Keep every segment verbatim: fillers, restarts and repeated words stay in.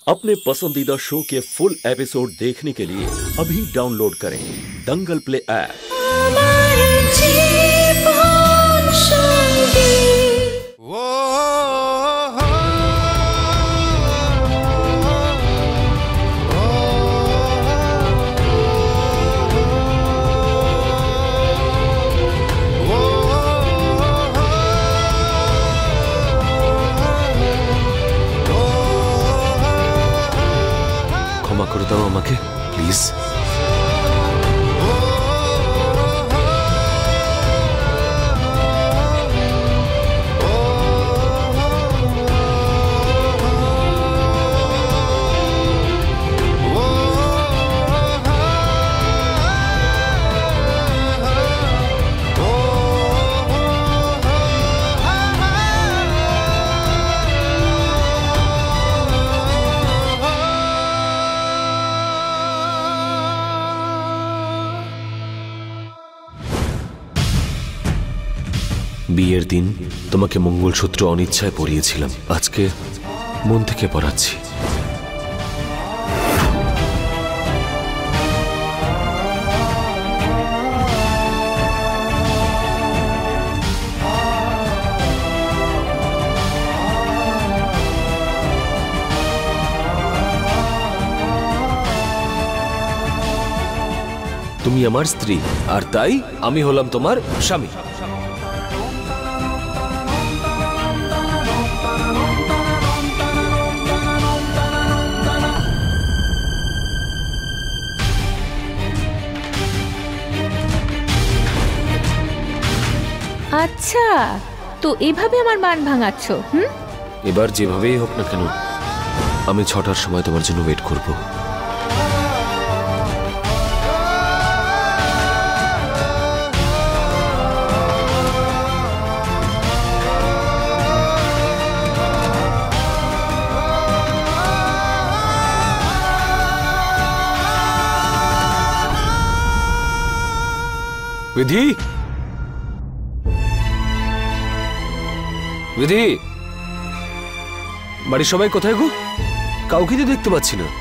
अपने पसंदीदा शो के फुल एपिसोड देखने के लिए अभी डाउनलोड करें दंगल प्ले ऐप। ক্ষমা করে দাও আমাকে প্লিজ। বিয়ের দিন তোমাকে মঙ্গলসূত্র অনিচ্ছায় পরিয়েছিলাম, আজকে মন থেকে পরাচ্ছি। তুমি আমার স্ত্রী আর তাই আমি হলাম তোমার স্বামী। আচ্ছা, তো এভাবে আমার মান ভাঙাচ্ছ? হুম, এবার যেভাবেই হোক না কেন আমি ছটার সময় তোমার জন্য ওয়েট করব। বিধি, বিধি, বাড়ির সবাই কোথায় গো? কাউকে তো দেখতে পাচ্ছি না।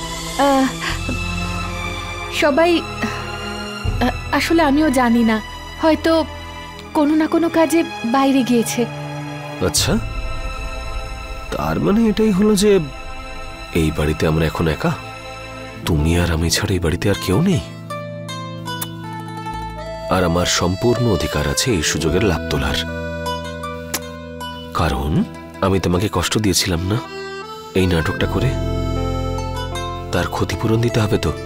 সবাই আসলে আমিও জানি না, হয়তো কোনো না কোনো কাজে বাইরে গিয়েছে। আচ্ছা, তার মানে এটাই হলো যে এই বাড়িতে আমরা এখন একা, তুমি আর আমি ছাড়া এই বাড়িতে আর কেউ নেই। আর আমার সম্পূর্ণ অধিকার আছে এই সুযোগের লাভ তোলার, কারণ আমি তোমাকে কষ্ট দিয়েছিলাম না এই নাটকটা করে, তার ক্ষতিপূরণ দিতে হবে তো।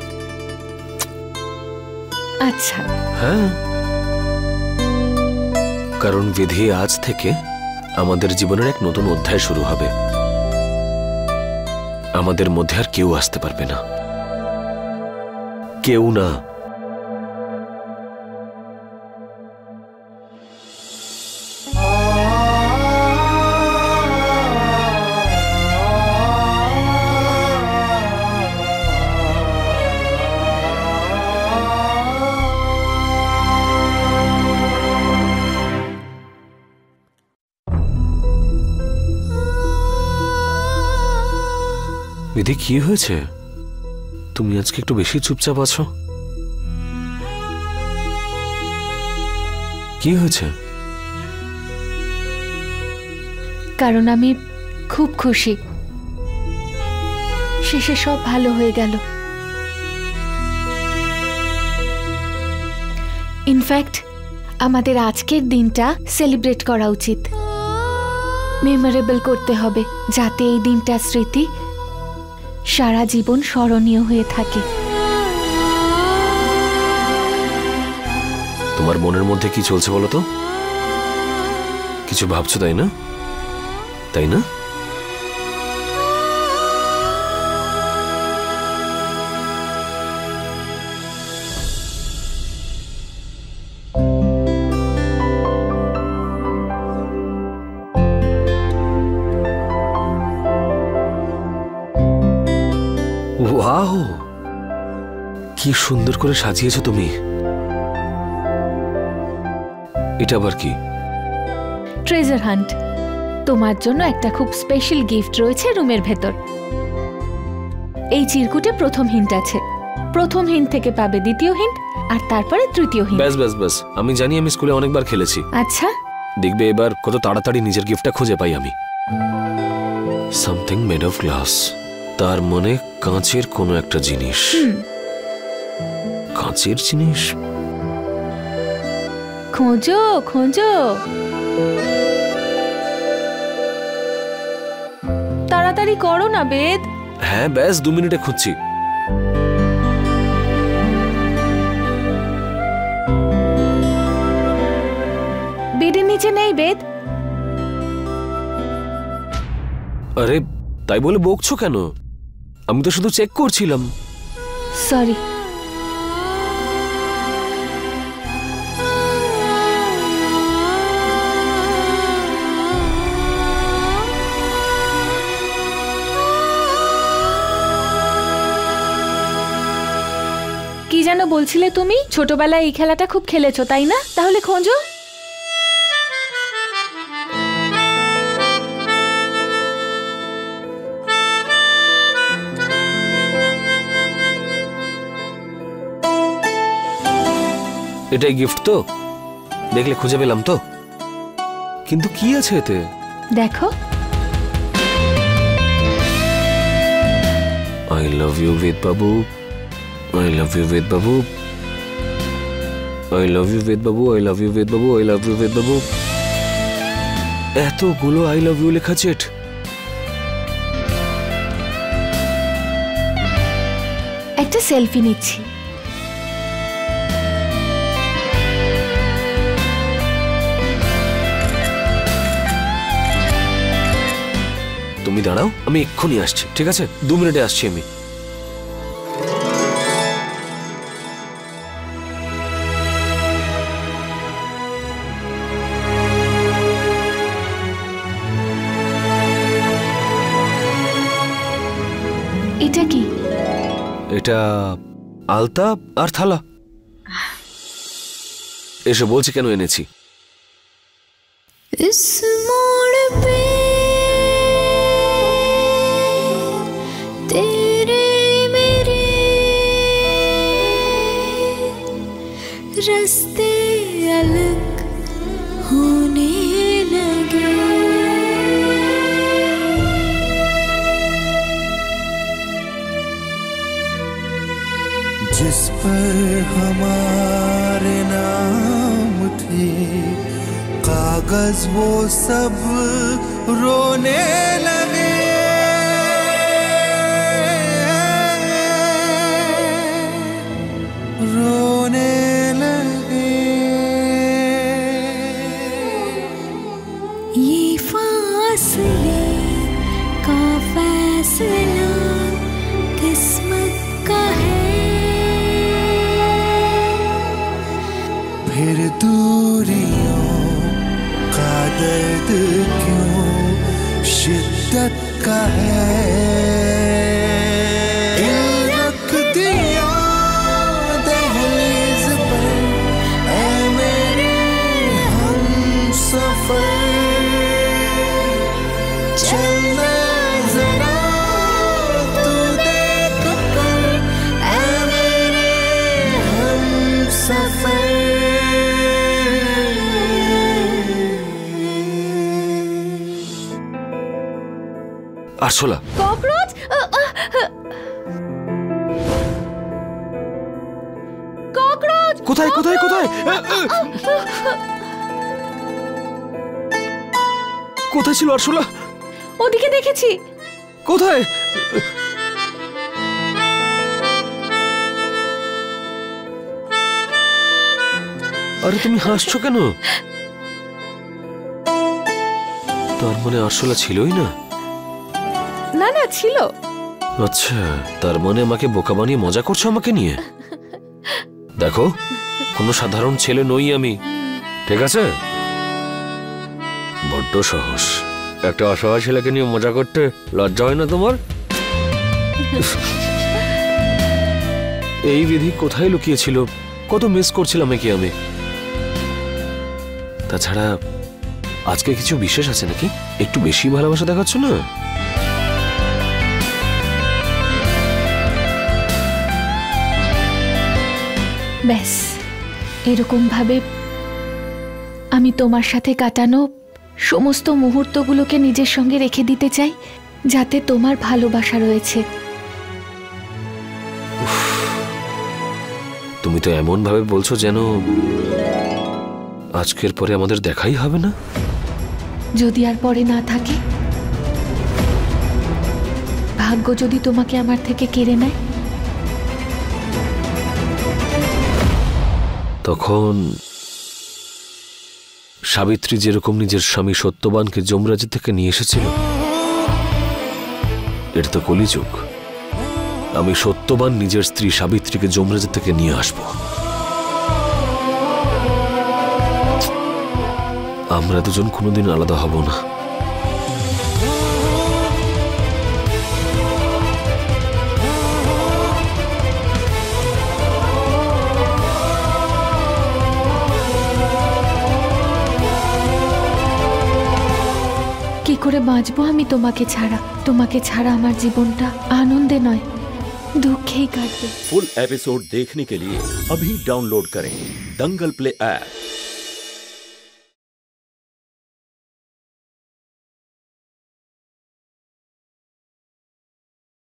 আচ্ছা, হ্যাঁ, কারণ বিধি আজ থেকে আমাদের জীবনের এক নতুন অধ্যায় শুরু হবে। আমাদের মধ্যে আর কেউ আসতে পারবে না, কেউ না। বিধি, কি হয়েছে? তুমি আজকে একটু বেশি চুপচাপ আছো, কি হয়েছে? কারণ আমি খুব খুশি, শেষে সব ভালো হয়ে গেল। ইনফ্যাক্ট আমাদের আজকের দিনটা সেলিব্রেট করা উচিত, মেমোরেবল করতে হবে, যাতে এই দিনটা স্মৃতি সারা জীবন স্মরণীয় হয়ে থাকে। তোমার মনের মধ্যে কি চলছে বলো তো? কিছু ভাবছো তাই না? তাই না? ওয়াও, কি সুন্দর করে সাজিয়েছো তুমি। এটা আবার কি? Treasure hunt. তোমার জন্য একটা খুব স্পেশাল গিফট রয়েছে রুমের ভেতর। এই চিরকুটে প্রথম হিন্ট আছে, প্রথম হিন্ট থেকে পাবে দ্বিতীয় হিন্ট, আর তারপরে তৃতীয় হিন্ট। ব্যাস ব্যাস ব্যাস, আমি জানি, আমি স্কুলে অনেকবার খেলেছি। আচ্ছা, দেখবে এবার কত তাড়াতাড়ি নিজের গিফটটা খুঁজে পাই আমি। সামথিং মেড অফ গ্লাস, তার মানে কাঁচের কোনো একটা জিনিস। কাঁচের জিনিস, খোঁজো খোঁজো, তাড়াতাড়ি করো না বেদ। হ্যাঁ ব্যাস দু মিনিটে খুঁজছি। বেডের নিচে নেই বেদ। আরে তাই বলে বকছো কেন? আমি তো শুধু চেক করছিলাম। সরি। কি যেন বলছিলে তুমি? ছোটবেলায় এই খেলাটা খুব খেলেছো তাই না? তাহলে খোঁজো। এটাই গিফট তো? দেখলে খুঁজে পেলাম তো। কিন্তু কি আছে এতে? দেখো। I love you Veda Babu, I love you Veda Babu, I love you Veda Babu, I love you Veda Babu, I love you বেদ বাবু। এতগুলো আই লাভ ইউ লেখা চেট। একটা সেলফি নিচ্ছি। তুমি দাঁড়াও, আমি এক্ষুনি আসছি, ঠিক আছে? দু মিনিটে আসছি আমি। এটা কি? এটা আলতা আর থালা। এসে বলছি কেন এনেছি। इस मोड़ पे तेरे मेरे रास्ते अलग होने लगे। जिस पर हमारे नाम थे कागज वो सब रोने लगे। रोने लगे। ये फासले का फैसला किस्मत का है। फिर दूरियों का दर्द क्यों शिद्दत का है। दिल रख दिया दहलीज पर ऐ मेरे हमसफर। चलना जरा तू देख कर ऐ मेरे हमसफर। আরশোলা, ককরোচ! ককরোচ! কোথায় কোথায় কোথায় কোথায় ছিল আরশোলা? ওদিকে দেখেছি। কোথায়? আরে তুমি হাসছো কেন? তার মানে আরশোলা ছিলই না? না না, ছিল। আচ্ছা, তার মানে আমাকে বোকা বানিয়ে মজা করছো আমাকে নিয়ে? দেখো, কোনো সাধারণ ছেলে নই আমি, ঠিক আছে? বড্ড সহজ। একটা অসহায় ছেলেকে নিয়ে মজা করতে লজ্জা হয় না তোমার? এই বিধি কোথায় লুকিয়েছিল? কত মিস করছিলাম একে আমি। তাছাড়া আজকে কিছু বিশেষ আছে নাকি? একটু বেশি ভালোবাসা দেখাচ্ছ না? ব্যাস এরকম ভাবে আমি তোমার সাথে কাটানো সমস্ত মুহূর্তগুলোকে নিজের সঙ্গে রেখে দিতে চাই, যাতে তোমার ভালোবাসা রয়েছে। তুমি তো এমন ভাবে বলছো যেন আজকের পরে আমাদের দেখাই হবে না। যদি আর পরে না থাকে, ভাগ্য যদি তোমাকে আমার থেকে কেড়ে নেয়, তখন সাবিত্রী যেরকম নিজের স্বামী সত্যবানকে যমরাজ থেকে নিয়ে এসেছিল, এটা তো কলিযুগ। আমি সত্যবান নিজের স্ত্রী সাবিত্রীকে যমরাজ থেকে নিয়ে আসব। আমরা দুজন কোনোদিন আলাদা হব না। কি করে বাঁচবো আমি তোমাকে ছাড়া? তোমাকে ছাড়া আমার জীবনটা আনন্দে নয়, दुखेई काटবে। फुल एपिसोड देखने के लिए अभी डाउनलोड करें दंगल प्ले ऐप।